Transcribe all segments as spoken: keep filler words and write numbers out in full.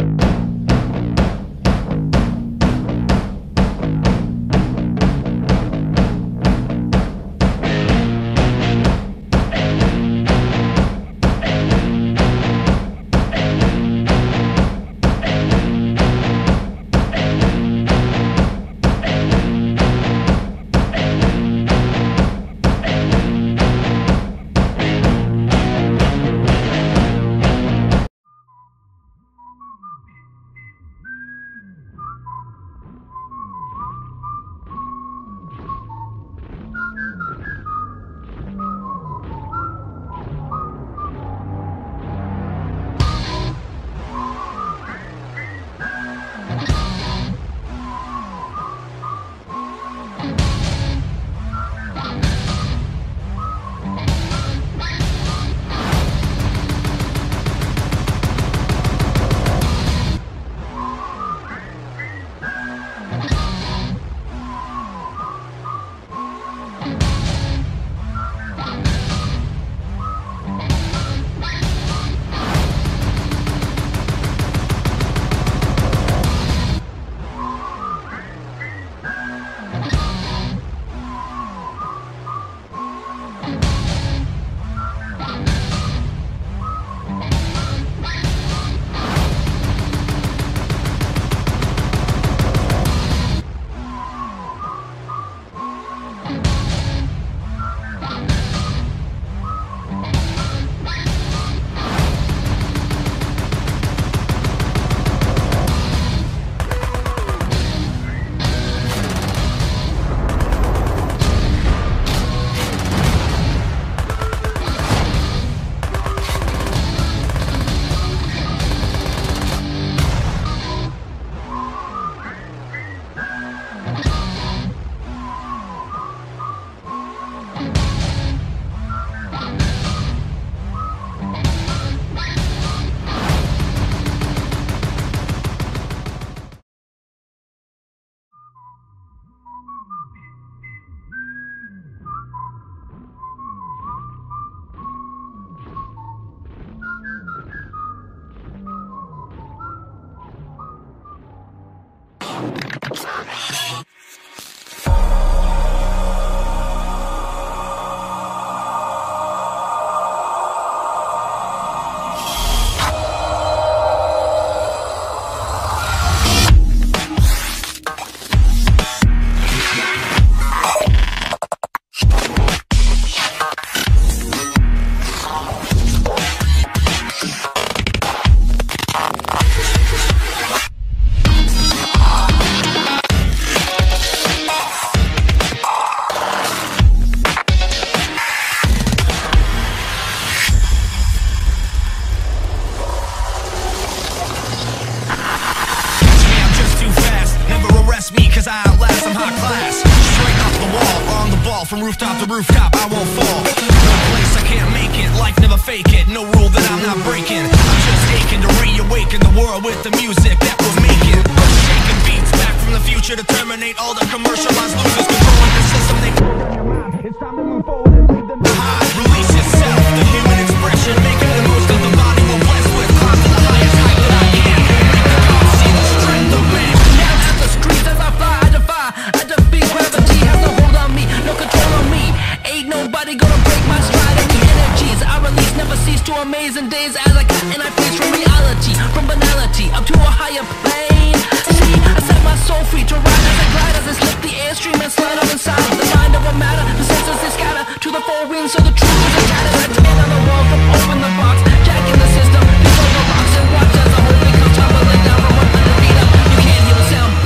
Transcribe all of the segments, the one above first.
From rooftop to rooftop, I won't fall. No place I can't make it, life never fake it. No rule that I'm not breaking. I'm just aching to reawaken the world with the music that we're making. Shaking beats back from the future to terminate all the commercialized losers controlling the system. They it's time to move forward and leave them behind. Release yourself, the human expression, making the most of the body we're blessed with. Climb to the highest height that I can. Make the gods see the strength of man. Down at the streets as I fly, I defy. I defeat gravity, has no hold on me, no control on me. Ain't nobody gonna break my stride. And the energies I release never cease to amazing days as I cut and I face from reality, from banality up to a higher plane. See, I set my soul free to ride as I glide, as I slip the airstream and slide on inside the mind of a matter. The senses they scatter to the four winds, so the truth is a tattered. I tear down the wall from open the box, jack in the system, control the rocks and watch as the whole thing comes tumbling down from one hundred feet up. You can't hear the sound.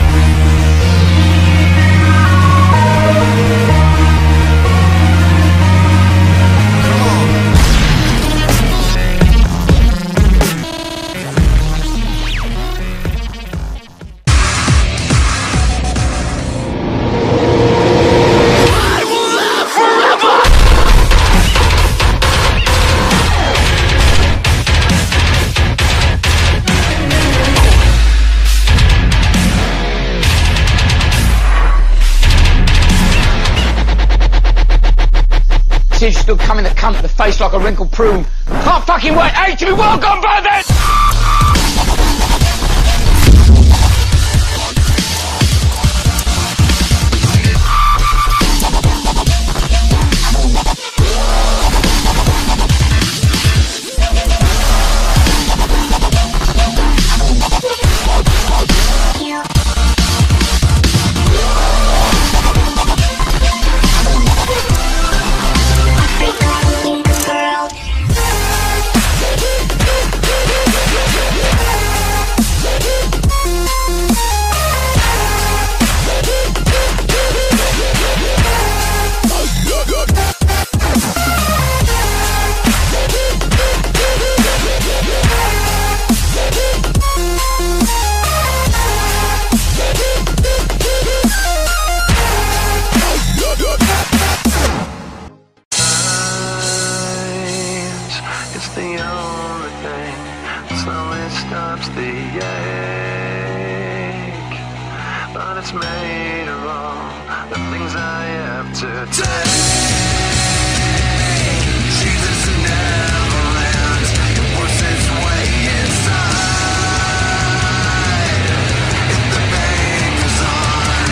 Still coming to cunt the face like a wrinkled prune. Can't fucking wait. Hey, to be welcome, brothers! the ache, but it's made of all the things I have to take. Jesus never lands, it works its way inside. If the pain goes on,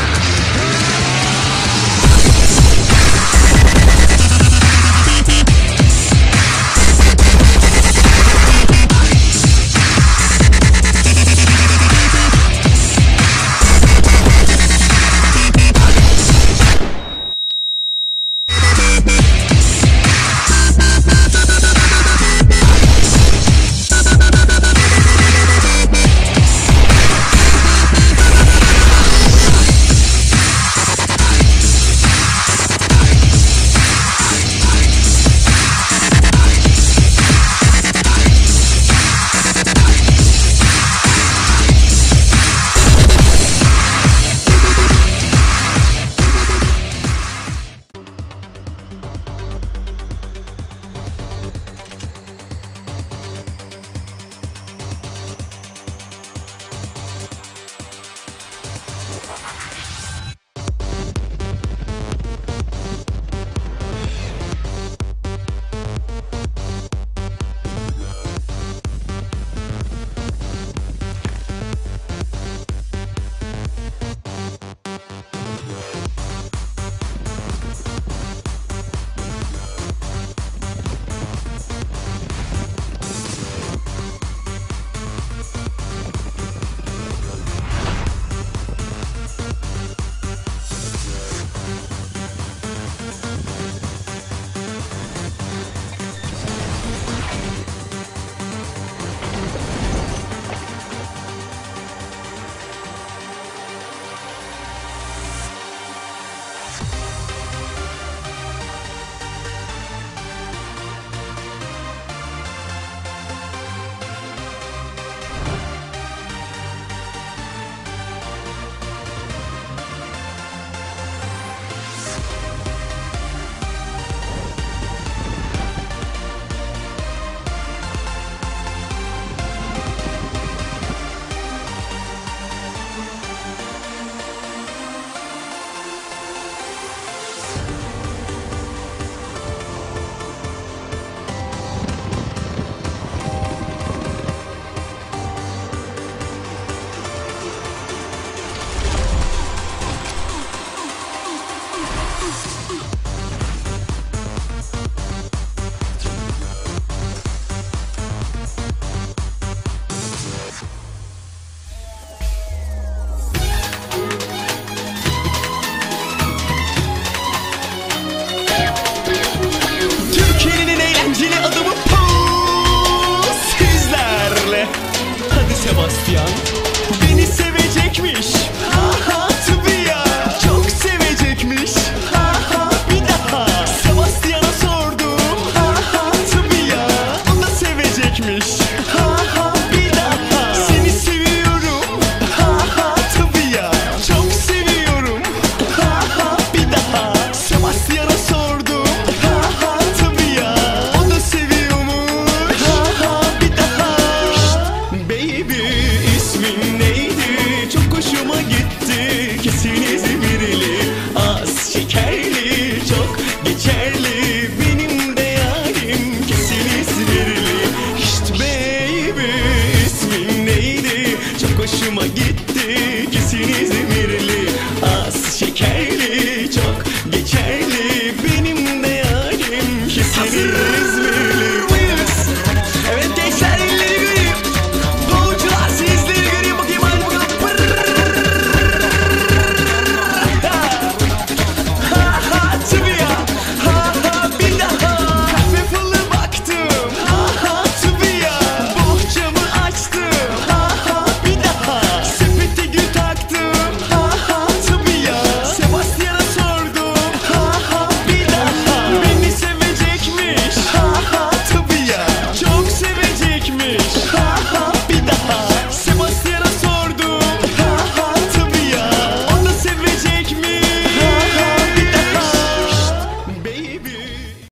Sebastian beni sevecekmiş. Ha ha tabii ya. Çok sevecekmiş. Ha ha bir daha. Sebastian'a sordum. Ha ha tabii ya. O da sevecekmiş. Ha ha bir daha. Seni seviyorum. Ha ha tabii ya. Çok seviyorum. Ha ha bir daha. Sebastian'a sordum. Ha ha tabii ya. O da seviyormuş. Ha ha bir daha. Şşt, baby. İsmin neydi? Çok hoşuma gitti. Kesin İzmirli, az şekerli, çok geçerli. Benim de yarim kesin İzmirli. Şşt baby, ismin neydi? Çok hoşuma gitti. Kesin İzmirli.